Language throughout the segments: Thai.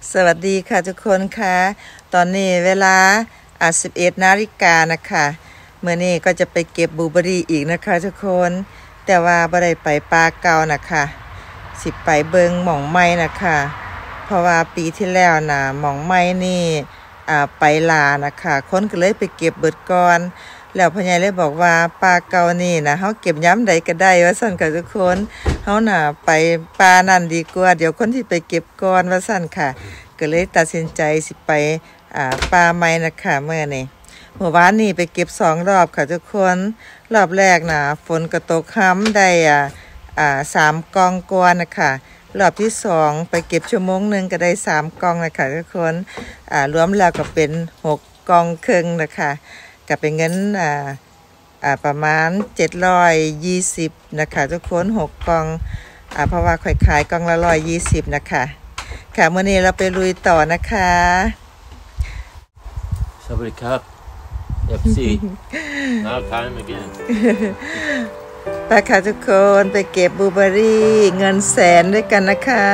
สวัสดีค่ะทุกคนค่ะตอนนี้เวลา11 นาฬิกานะคะเมื่อนี้ก็จะไปเก็บบลูเบอรี่อีกนะคะทุกคนแต่ว่าบ่ได้ไปป่าเก่านะคะสิไปเบิงหม่องไม้นะคะเพราะว่าปีที่แล้วนะหม่องไม้นี่ไปลานะคะคนก็เลยไปเก็บเบิดก่อนแล้วพ่อใหญ่เลยบอกว่าป่าเก่านี่นะเฮาเก็บย้ำใดก็ได้ว่าซั่นค่ะทุกคนเฮาน่ะไปป่านั่นดีกว่าเดี๋ยวคนที่ไปเก็บก่อนว่าซั่นค่ะก็เลยตัดสินใจสิไปป่าไม้นะคะเมื่อวานนี้ไปเก็บ2 รอบค่ะทุกคนรอบแรกนะฝนก็ตกค้ำได้3 กองกวนนะคะรอบที่2ไปเก็บชั่วโมงนึงก็ได้3 กองนะคะทุกคนรวมแล้วก็เป็น6 กองครึ่งนะคะก็เป็นเงินประมาณ720นะคะทุกคน6 กองเพราะว่าค่อยขายกองละ120นะคะค่ะเมื่อนี้เราไปลุยต่อนะคะสวัสดีครับ FC now time again ไปค่ะทุกคนไปเก็บบลูเบอรี่เงินแสนด้วยกันนะคะ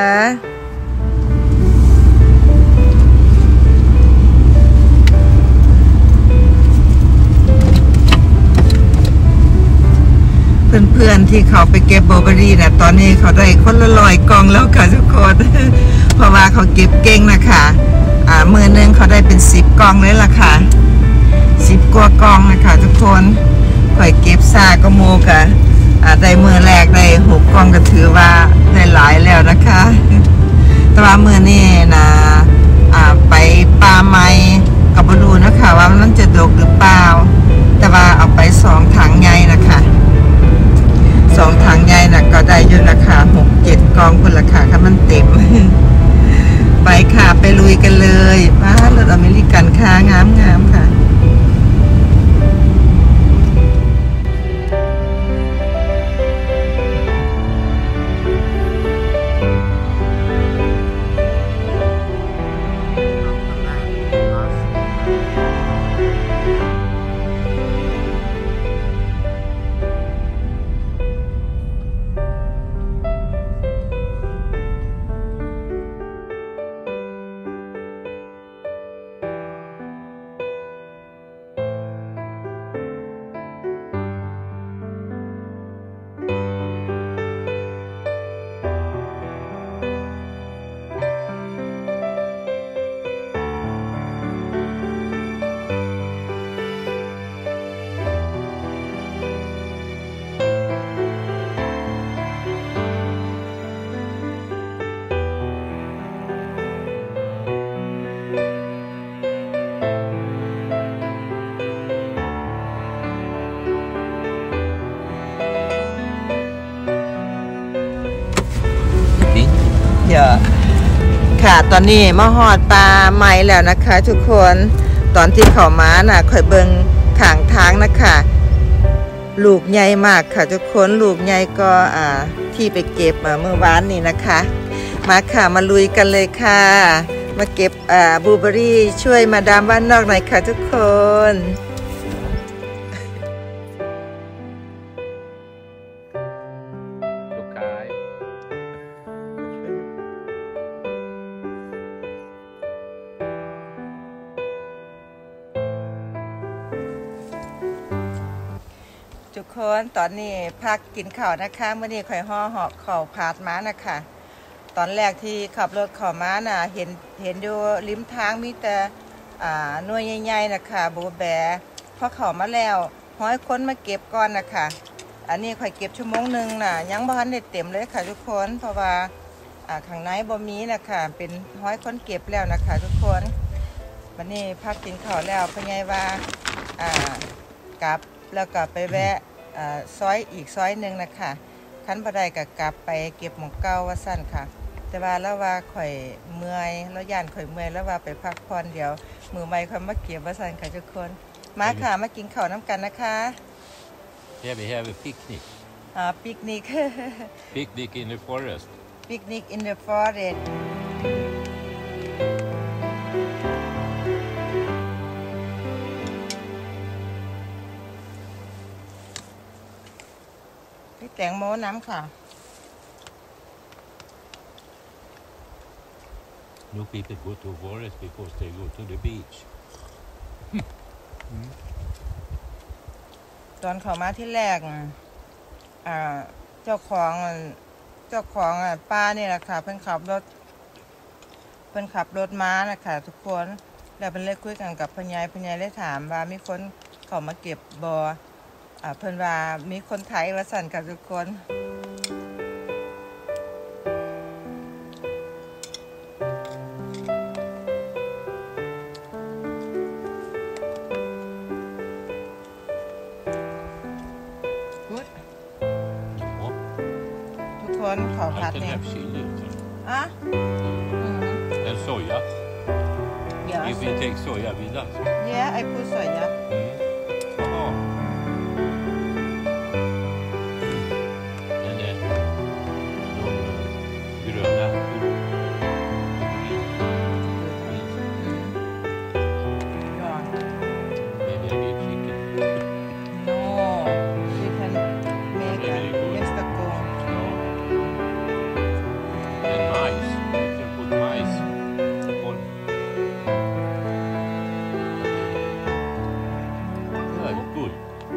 เพื่อนๆที่เขาไปเก็บบลูเบอรี่นะตอนนี้เขาได้คนละ100 กองแล้วค่ะทุกคนเพราะว่าเขาเก็บเก่งนะคะมือนึงเขาได้เป็น10 กองเลยล่ะค่ะ10 กว่ากองนะคะทุกคนข่อยเก็บซาก็โมกะได้มือแรกได้6 กองก็ถือว่าได้หลายแล้วนะคะแต่ว่ามือนี้นะไปป่าไม้กับบรูนะคะว่ามันจะดกหรือเปล่าแต่ว่าเอาไป2 ถังใหญ่นะคะ2 ถังใหญ่น่ะก็ได้อยู่ราคา6-7 กองคนราคาถ้ามันเต็มไปค่ะไปลุยกันเลยว้ารถอเมริกันค่ะงามค่ะค่ะตอนนี้มาฮอดป่าไม้แล้วนะคะทุกคนตอนที่เข้ามาน่ะค่อยเบิ่งข้างทางนะคะลูกใหญ่มากค่ะทุกคนลูกใหญ่ก็ที่ไปเก็บเมื่อวานนี้นะคะมาค่ะมาลุยกันเลยค่ะมาเก็บบลูเบอรี่ช่วยมาดามบ้านนอกหน่อยค่ะทุกคนทุกคนตอนนี้พักกินข้าวนะคะเมื่อนี้ข่อยห่อหอบข้าวผัดม้านะคะตอนแรกที่ขับรถเข้ามาน่ะเห็นอยู่ริมทางมีแต่หน่วยใหญ่ๆนะคะโบแบพอเข้ามาแล้วห้อยคนมาเก็บก่อนนะคะอันนี้ข่อยเก็บชั่วโมงนึงน่ะยังบ่ทันได้เต็มเลยค่ะทุกคนเพราะว่าข้างในบ่มีนะคะเป็นห้อยคนเก็บแล้วนะคะทุกคนวันนี้พักกินข้าวแล้วเป็นไงว่ากลับแล้วก็ไปแวะซอยอีกซอยหนึ่งนะคะคันบ่ได้ก็กลับไปเก็บหมองเก่าว่าสั้นค่ะแต่ว่าแล้วว่าข่อยเมื่อยแล้วย่านข่อยเมื่อยแล้วว่าไปพักผ่อนเดี๋ยวมือใหม่ค่อยมาเก็บว่าสั้นค่ะทุกคนมาค่ะมากินข้าวน้ำกันนะคะ Yeah, we have a picnic. Picnic. Picnic in the forest. Picnic in the forest. แตงโมน้ำค่ะ No people go to forest because they go to the beach. ตอนเขามาที่แรกเจ้าของป้านี่แหละค่ะเพิ่นขับรถม้านะคะทุกคนแล้วเพิ่นเลยคุยกันกับพญายเลยถามว่ามีคนเขามาเก็บบ่เพิ่นว่ามีคนไทยว่าสั่นค่ะทุกคนขอผัด I can เนี่ย have chili. อ่ะ And soja. Yeah, If we take soja with us. I put soya. Jaha. Men de gröna. Yeah. Maybe I need chicken. No, you can make extra corn. And mice. You can put mice. Yeah, good.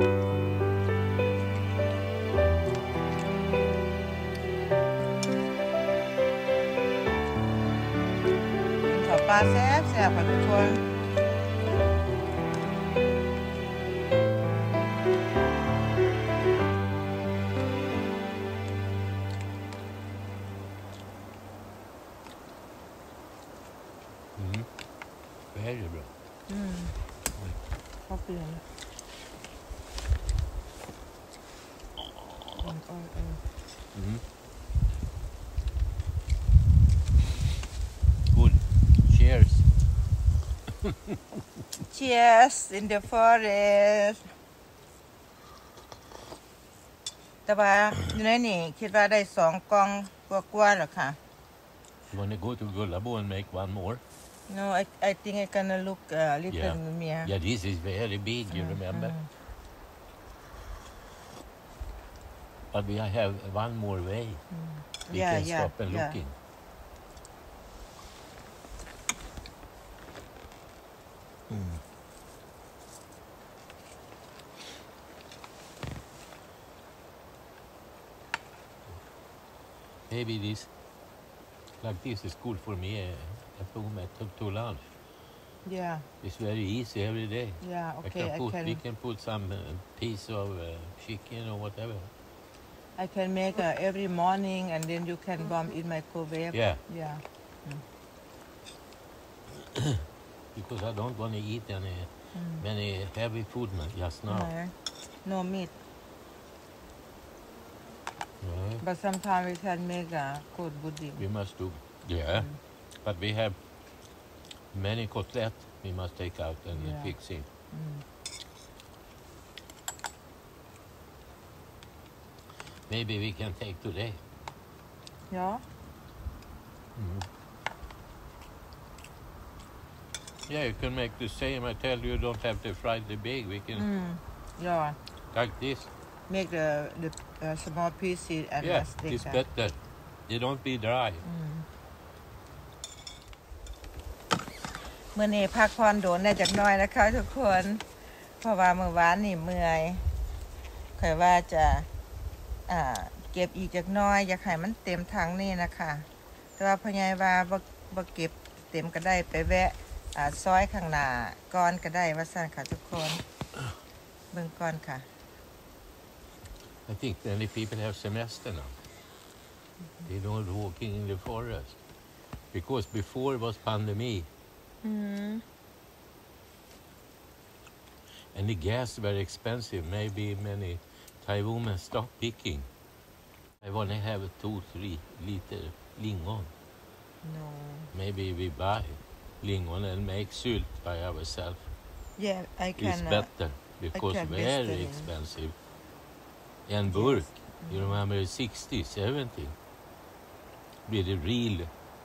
ขอปลาแซ่บค่ะทุกคน Very bra. เขาเปลี่ยนแล้ว Good. Cheers. Cheers in the forest แต่ว่าอยู่ในนี่คิดว่าได้2 กล่องกว่าๆแล้วค่ะ You want to go to Gullabo and make one more? No, I think I gonna look little more. Yeah, this is very big, you remember? But we have one more way. We can stop and looking. Maybe this, like this is good for me at home to lunch. Yeah, It's very easy every day. yeah, okay, We can put some piece of chicken or whatever. I can make every morning and then you can warm in microwave. Yeah. Yeah. Because I don't want to eat many heavy food just now. No meat. Yeah. But sometimes we can make good budding. We must do. Yeah. But we have many cutlet we must take out and fix it. Maybe we can take today. Yeah. Yeah, you can make the same. I tell you, don't have to fry the big. We can Yeah. like this. Make the small pieces and Yeah, stick it's that. better. They don't be dry. มื้อนี้พักผ่อนโดนได้จักหน่อยนะคะทุกคนเพราะว่าเมื่อวานนี่เมื่อยค่อยว่าจะเก็บอีกจักหน่อยอยากให้มันเต็มถังนี่นะคะแต่ว่าพ่อใหญ่ว่าบ่เก็บเต็มก็ได้ไปแวะซอยข้างหน้าก่อนก็ได้ว่าซั่นค่ะทุกคนเบิ่งก่อนค่ะ I think many people have semester now. They don't walking in the forest because before it was pandemic. And the gas very expensive. Maybe many Thai women stop picking. I want to have 2-3 liter lingon. No. Maybe we buy lingon and make sylt by ourselves. Yeah, I can. It's better because can very listen. expensive. And burk, you remember 60, 70. With the real.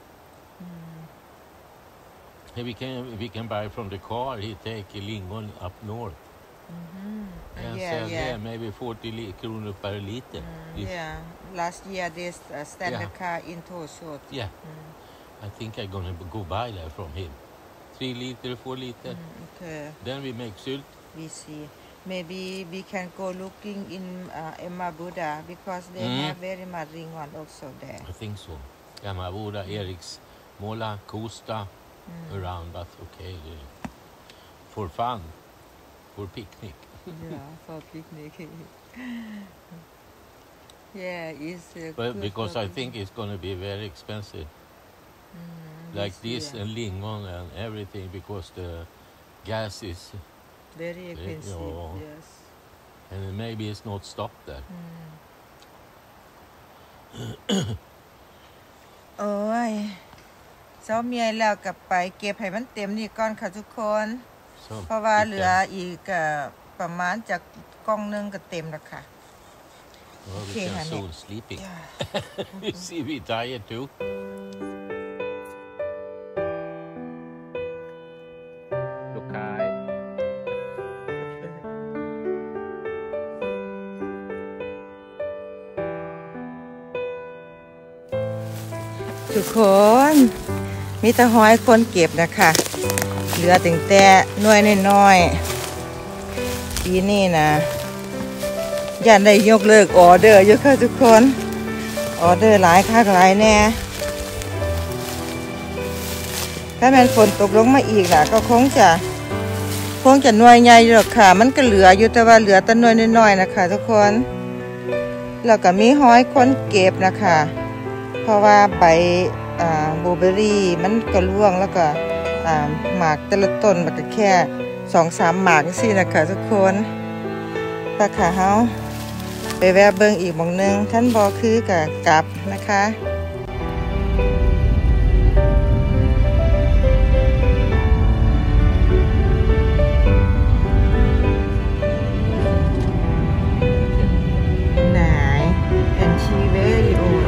We can buy from the car. He take a lingon up north. And sell there maybe 40 kronor per liter. Yeah, last year this standard car in Torshoot. Yeah. I think I'm gonna go buy that from him. 3 liter, 4 liter. Okay, Then we make sylt. we see. Maybe we can go looking in Emma Buddha because they have very much ringon also there. I think so. Emmaboda, Eriks, Måla, Kosta, around, but okay. For fun. For picnic. Yeah, for picnic. Yeah, it's But because I think it's going to be very expensive. Like this and lingon and everything because the gas is very expensive. Yes. And maybe it's not stopped there. โอ้ยเช้าเมียแล้วกลับไปเก็บให้มันเต็มนี่ก่อนค่ะทุกคน So เพราะว่าเหลืออีกประมาณจากกล่องนึงก็เต็มแล้วค่ะ well, we Okay, can honey. soon sleeping. You see, we tired too. Look high. ทุกคนมีแต่ห้อยคนเก็บนะคะเหลือถึงแต่หน่วยน้อยๆปีนี้นะย่านได้ยกเลิกออเดอร์เยอะค่ะทุกคนออเดอร์หลายค่าหลายแน่ถ้าแม่นฝนตกลงมาอีกนะก็คงจะหน่วยใหญ่อยู่หรอกค่ะมันก็เหลืออยู่แต่ว่าเหลือแต่หน่วยน้อยๆนะคะทุกคนแล้วก็มีห้อยคนเก็บนะคะเพราะว่าใบบลูเบอร์รี่มันก็ร่วงแล้วก็หมากแต่ละต้นมันก็แค่ 2-3 หมากสินะคะทุกคนปะค่ะเฮาไปแวะเบิ่งอีกหม้องนึงท่านบ่คือก็กลับนะคะไหน and she very old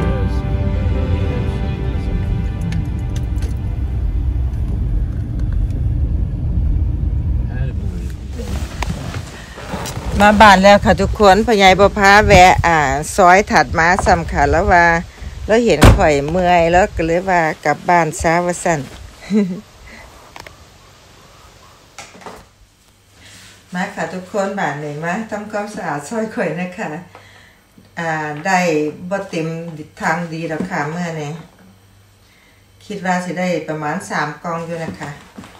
มาบ้านแล้วค่ะทุกคนพ่อใหญ่บ่พาแวะซอยถัดมาซ้ำค่ะแล้วว่าแล้วเห็นข่อยเมื่อยแล้วก็เลยว่ากลับบ้านซะว่าซั่น มาค่ะทุกคนบ้านนี้มาทำความสะอาดซอยข่อยนะคะได้บ่เต็มทางดีแล้วค่ะเมื่อนี้คิดว่าสิได้ประมาณ3 กล่องอยู่นะคะ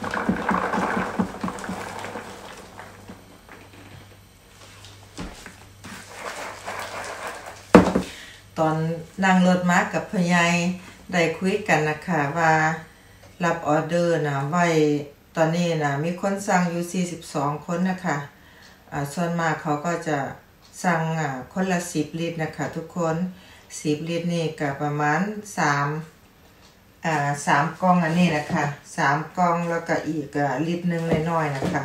ตอนนั่งรถมากับพ่อใหญ่ได้คุยกันนะคะว่ารับออเดอร์นะไว้ตอนนี้นะมีคนสั่งอยู่42คนนะคะส่วนมากเขาก็จะสั่งคนละ10 ลิตรนะคะทุกคน10 ลิตรนี่ก็ประมาณ3 กล่องอันนี้นะคะ3 กล่องแล้วก็อีกลิตรนึงน้อยๆนะคะ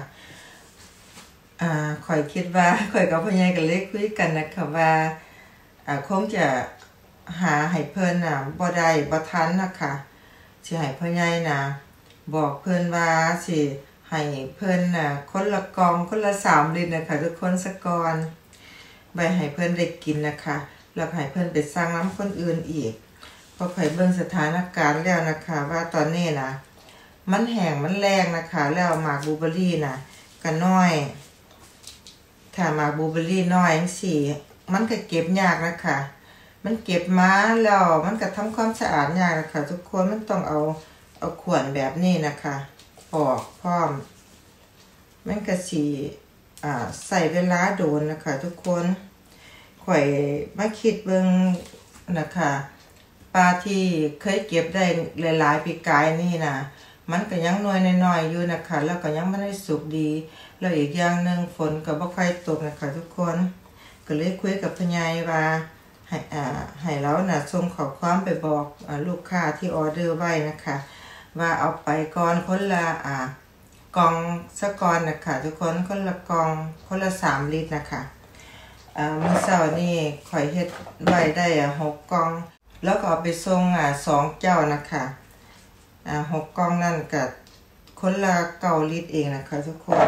ข่อยคิดว่าข่อยกับพ่อใหญ่ก็เลยคุยกันนะคะว่าคงจะหาให้เพิ่นบ่ได้บ่ทันนะคะสิให้พ่อใหญ่บอกเพิ่นว่าสิให้เพิ่นคนละกล่องคนละ3 ลิตรนะคะทุกคนสักก่อนไว้ให้เพิ่นได้กินนะคะแล้วให้เพิ่นไปสั่งน้ำคนอื่นอีกเพราะข่อยเบิ่งสถานการณ์แล้วนะคะว่าตอนนี้มันแห้งมันแรงนะคะแล้วหมากบลูเบอร์รี่ก็น้อยถ้าหมากบลูเบอร์รี่น้อยจังซี่มันก็เก็บยากนะคะมันเก็บมาแล้วมันก็ทำความสะอาดยากนะคะทุกคนมันต้องเอาขวดแบบนี้นะคะออกพร้อมมันก็สิใส่เวลาโดนนะคะทุกคนข่อยมาคิดเบิ่งนะคะปลาที่เคยเก็บได้หลายๆปีกายนี่มันก็ยังน้อยน้อยอยู่นะคะแล้วก็ยังไม่ได้สุกดีแล้วอีกอย่างนึงฝนก็บ่ค่อยตกนะคะทุกคนก็เลยคุยกับพ่อใหญ่ว่าให้เราส่งข้อความไปบอกลูกค้าที่ออเดอร์ไว้นะคะว่าเอาไปก่อนคนละกล่องสักก่อนนะคะทุกคนคนละกล่องคนละ3 ลิตรนะคะมื้อเช้านี้ข่อยเฮ็ดไว้ได้6 กล่องแล้วก็เอาไปส่ง2 เจ้านะคะ6 กล่องนั่นก็คนละ9 ลิตรเองนะคะทุกคน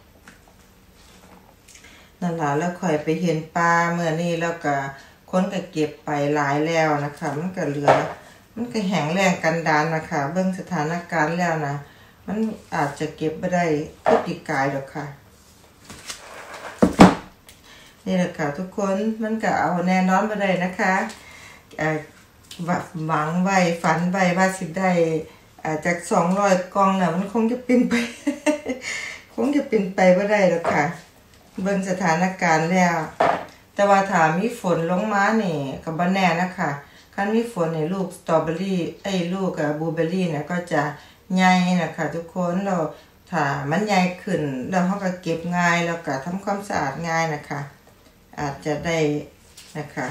นั่นล่ะแล้วข่อยไปเห็นปลาเมื่อนี้แล้วก็คนก็เก็บไปหลายแล้วนะคะมันก็เหลือมันก็แห้งแล้งกันดารนะคะเบิ่งสถานการณ์แล้วนะมันอาจจะเก็บบ่ได้ทุกปีกายดอกค่ะนี่แหละค่ะทุกคนมันก็เอาแน่นอนบ่ได้นะคะหวังไว้ฝันไว้ว่าสิได้จาก200กล่องน่ะมันคงจะเป็นไป คงจะเป็นไปบ่ได้ดอกค่ะเบิ่งสถานการณ์แล้วแต่ว่าถ้ามีฝนลงมานี่ก็บ่แน่นะคะคันมีฝนนี่ลูกสตรอเบอรี่ลูกบลูเบอรี่เนี่ยก็จะใหญ่นะคะทุกคนเราถ้ามันใหญ่ขึ้นแล้วเฮาก็เก็บง่ายแล้วก็ทำความสะอาดง่ายนะคะอาจจะได้นะคะ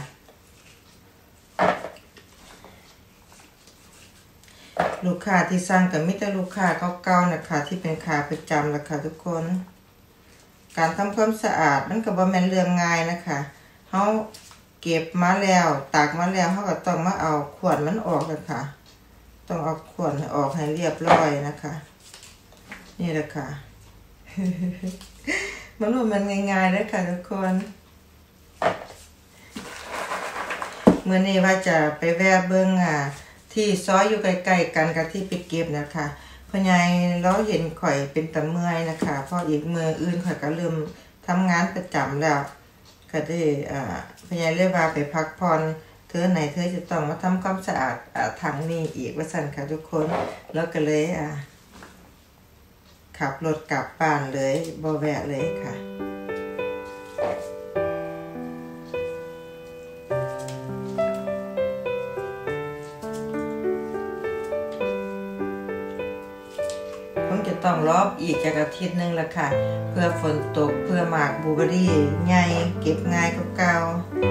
ลูกค้าที่สั่งก็มีแต่ลูกค้าเก่าๆนะคะที่เป็นขาประจำล่ะค่ะทุกคนการทำความสะอาดมันก็บ่แม่นเรื่องง่ายนะคะเฮาเก็บมาแล้วตากมาแล้วเฮาก็ต้องมาเอาขวดมันออกเลยค่ะต้องเอาขวดออกให้เรียบร้อยนะคะนี่แหละค่ะ มันบ่แม่นง่ายๆเด้อค่ะทุกคนมื้อนี้ว่าจะไปแวะเบิ่งที่ซอยอยู่ใกล้ๆกันกับที่ไปเก็บนะคะพ่อใหญ่เราเห็นข่อยเป็นตะเมื่อยนะคะเพราะอีกมื้ออื่นข่อยก็เริ่มทำงานประจำแล้วก็ได้พ่อใหญ่เลยว่าไปพักผ่อนเธอไหนเธอจะต้องมาทำความสะอาดถังนี้อีกว่าซั่นค่ะทุกคนแล้วก็เลยขับรถกลับบ้านเลยบ่แวะเลยค่ะต้องรอบอีกจากอาทิตย์นึงละค่ะเพื่อฝนตกเพื่อหมากบลูเบอรี่ใหญ่เก็บง่ายกว่าเก่า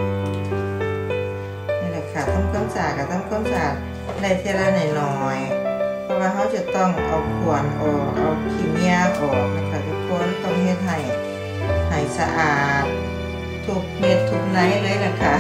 นี่แหละค่ะทำความสะอาดกับทำความสะอาดได้ทีละหน่อยๆเพราะว่าเขาจะต้องเอาขวดออกเอาขี้เมียออกนะคะทุกคนต้องเฮ็ดให้สะอาดทุกเม็ดทุกไนท์เลยนะคะ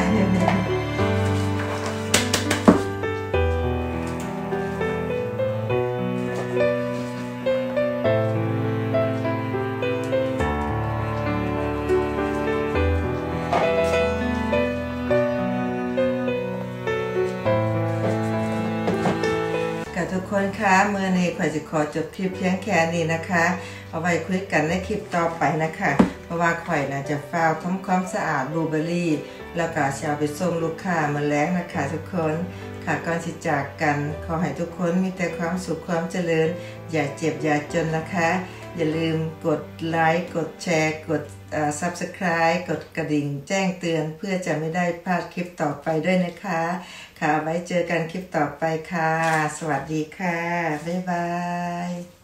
ทุกคนคะเมื่อนี้ข่อยจะขอจบคลิปเพียงแค่นี้นะคะเอาไว้คุยกันในคลิปต่อไปนะคะเพราะว่าข่อยน่าจะฝ้าวทำความสะอาดบลูเบอรี่แล้วก็จะเอาไปส่งลูกค้ามาแล้วนะคะทุกคนค่ะก่อนสิจากกันขอให้ทุกคนมีแต่ความสุขความเจริญอย่าเจ็บอย่าจนนะคะอย่าลืมกดไลค์กดแชร์กดSubscribe กดกระดิ่งแจ้งเตือนเพื่อจะไม่ได้พลาดคลิปต่อไปด้วยนะคะค่ะไว้เจอกันคลิปต่อไปค่ะสวัสดีค่ะบ๊ายบาย